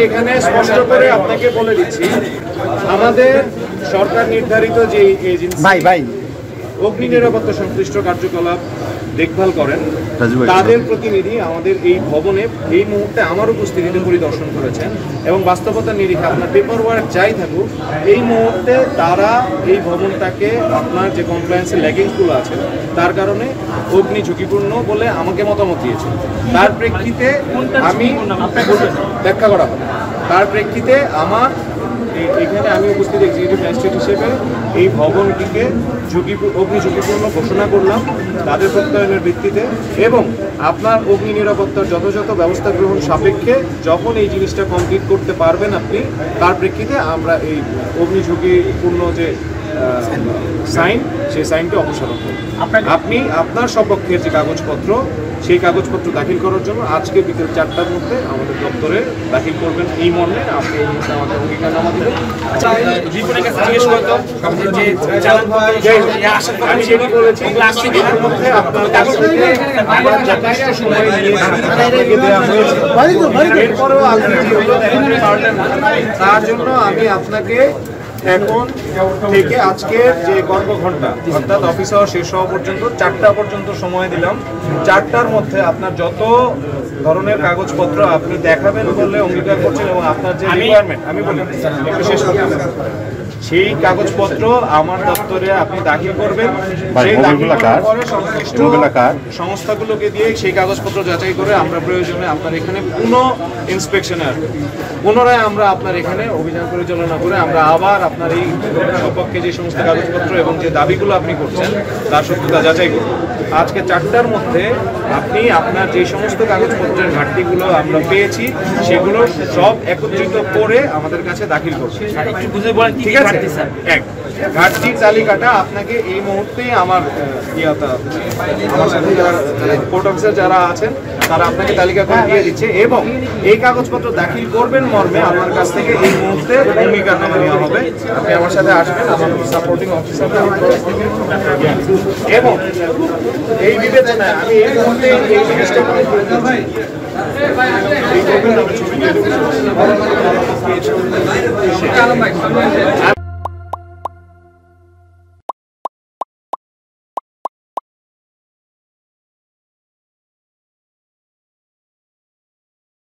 এখানে স্পষ্ট করে আপনাকে বলে দিচ্ছি, আমাদের সরকার নির্ধারিত যে এজেন্সি অগ্নি নিরাপত্তা সংশ্লিষ্ট কার্যকলাপ দেখভাল করেন তাদের প্রতিনিধি আমাদের এই ভবনে এই মুহূর্তে আমার উপস্থিতিতে পরিদর্শন করেছেন এবং বাস্তবতার নিরিখে আপনার পেপার ওয়ার্ক যাই থাকুক এই মুহূর্তে তারা এই ভবনটাকে আপনার যে কমপ্লায়েন্সের ল্যাগিংসগুলো আছে তার কারণে অগ্নি ঝুঁকিপূর্ণ বলে আমাকে মতামত দিয়েছেন। তার প্রেক্ষিতে আমি ব্যাখ্যা করা হবে, তার প্রেক্ষিতে আমার এখানে আমি উপস্থিত এক্সিকিউটিভ ম্যাজিস্ট্রেট হিসেবে এই ভবনটিকে অগ্নি ঝুঁকিপূর্ণ ঘোষণা করলাম তাদের প্রত্যয়নের ভিত্তিতে, এবং আপনার অগ্নি নিরাপত্তার যথাযথ ব্যবস্থা গ্রহণ সাপেক্ষে যখন এই জিনিসটা কমপ্লিট করতে পারবেন আপনি তার প্রেক্ষিতে আমরা এই অগ্নি ঝুঁকিপূর্ণ যে সাইন সেই সাইনটি অপসারণ করব। আপনি আপনার সপক্ষের যে কাগজপত্র সেই কাগজপত্র দাখিল করার জন্য আজকে বিকেল 4টার মধ্যে আমাদের দপ্তরে দাখিল করবেন এই মর্মে আপনি আমাদের অঙ্গীকারনামা দেবেন। আমি যেটি বলেছি এর মধ্যে আপনার কাছ থেকে আমার যথেষ্ট সময় দেওয়া হয়েছে, এরপরেও আপনি তার জন্য আমি আপনাকে এখন থেকে আজকের যে কর্মঘণ্টা অর্থাৎ অফিস আওয়ার শেষ হওয়া পর্যন্ত 4টা পর্যন্ত সময় দিলাম। 4টার মধ্যে আপনার যত ধরনের কাগজপত্র আপনি দেখাবেন বললে অঙ্গীকার করছেন এবং আপনার যে রিকোয়ারমেন্ট আমি বলি একটু শেষ করতে সেই কাগজপত্র আমার দপ্তরে আপনি দাখিল করবেন। সেই দাখিল করার পরে সংশ্লিষ্ট সংস্থাগুলোকে দিয়ে সেই কাগজপত্র যাচাই করে আমরা প্রয়োজনে আপনার এখানে ইন্সপেকশনে আসবো। পুনরায় আমরা আপনার এখানে অভিযান পরিচালনা করে আমরা আবার আপনার এই সপক্ষে যে সমস্ত কাগজপত্র এবং যে দাবিগুলো আপনি করছেন তার সত্যতা যাচাই করব। আজকে 4টার মধ্যে আপনি আপনার যে সমস্ত কাগজপত্রের ঘাটতিগুলো আমরা পেয়েছি সেগুলো সব একত্রিত করে আমাদের কাছে দাখিল করছেন। ঠিক আছে, এক ঘাটতির তালিকাটা আপনাকে এই মুহূর্তে আমার সাথে যারা কোর্ট অফিসার যারা আছেন তারা আপনাকে তালিকা করে দিয়ে দিচ্ছে এবং এই কাগজপত্র দাখিল করবেন মর্মে আমার কাছ থেকে এই মুহূর্তে অঙ্গীকারনামা নেওয়া হবে। আপনি আমার সাথে আসবেন, আমার সাপোর্টিং অফিসার এবং এই বিবেচনায় আমি এই মুহূর্তে এই জিনিসটা ছবি